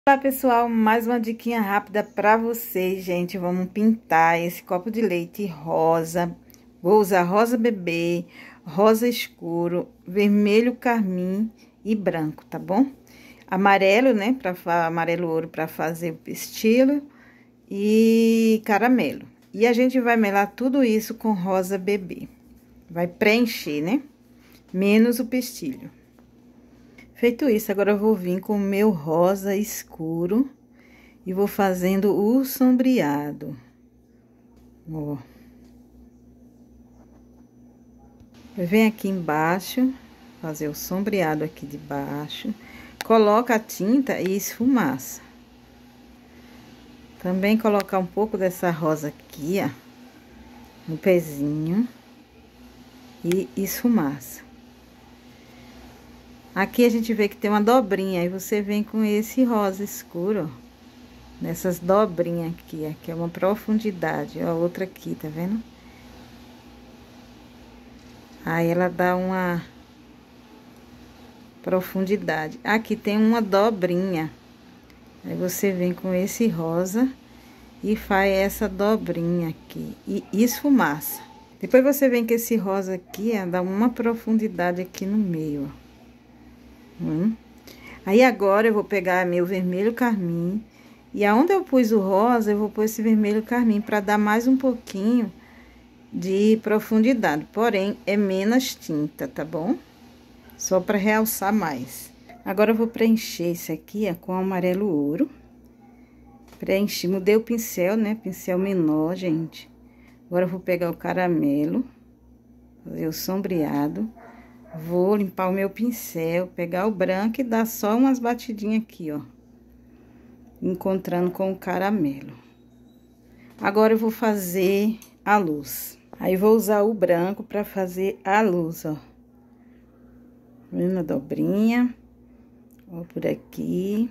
Olá pessoal, mais uma diquinha rápida para vocês, gente. Vamos pintar esse copo de leite rosa. Vou usar rosa bebê, rosa escuro, vermelho carmim e branco, tá bom? Amarelo, né, amarelo ouro para fazer o pestilho e caramelo. E a gente vai melar tudo isso com rosa bebê. Vai preencher, né? Menos o pestilho. Feito isso, agora eu vou vir com o meu rosa escuro e vou fazendo o sombreado. Ó. Eu venho aqui embaixo, fazer o sombreado aqui de baixo. Coloca a tinta e esfumaça. Também colocar um pouco dessa rosa aqui, ó, no pezinho e esfumaça. Aqui a gente vê que tem uma dobrinha, aí você vem com esse rosa escuro, ó, nessas dobrinhas aqui, aqui é uma profundidade, ó, outra aqui, tá vendo? Aí ela dá uma profundidade. Aqui tem uma dobrinha, aí você vem com esse rosa e faz essa dobrinha aqui e esfumaça. Depois você vem com esse rosa aqui, ó, dá uma profundidade aqui no meio, ó. Aí agora eu vou pegar meu vermelho carmim e aonde eu pus o rosa, eu vou pôr esse vermelho carmim para dar mais um pouquinho de profundidade, porém é menos tinta, tá bom? Só para realçar mais. Agora eu vou preencher esse aqui, ó, com amarelo ouro. Preenchi, mudei o pincel, né? Pincel menor, gente. Agora eu vou pegar o caramelo, fazer o sombreado. Vou limpar o meu pincel, pegar o branco e dar só umas batidinhas aqui, ó. Encontrando com o caramelo. Agora eu vou fazer a luz. Aí vou usar o branco pra fazer a luz, ó. Vendo a dobrinha? Ó, por aqui.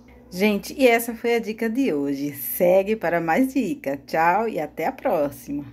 Gente, e essa foi a dica de hoje. Segue para mais dicas. Tchau e até a próxima.